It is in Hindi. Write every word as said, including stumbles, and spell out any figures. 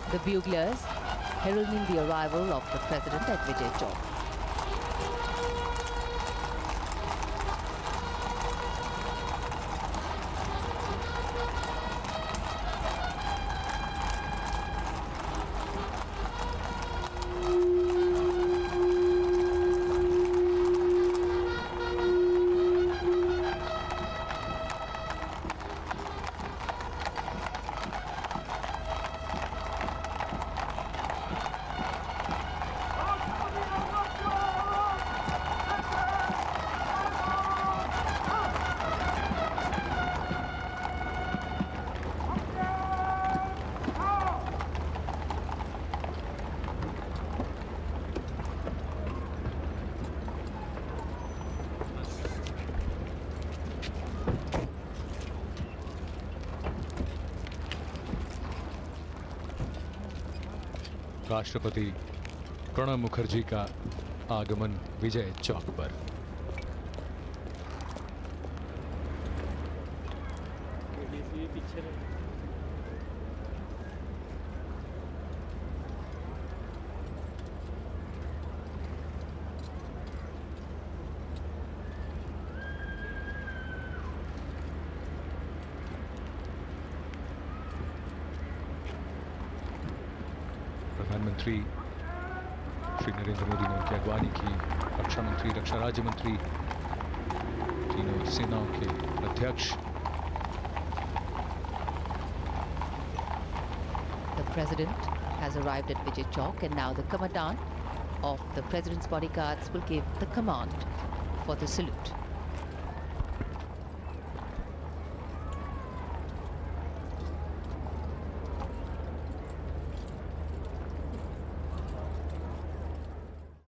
The buglers heralding the arrival of the President at Vijay Chowk. राष्ट्रपति प्रणब मुखर्जी का आगमन विजय चौक पर। प्रधानमंत्री श्री नरेंद्र मोदी ने उनकी अगवानी की। रक्षा मंत्री, रक्षा राज्य मंत्री, तीनों सेनाओं के अध्यक्ष। The President has arrived at Vijay Chowk and now the commandant of the President's bodyguards will give the command for the salute.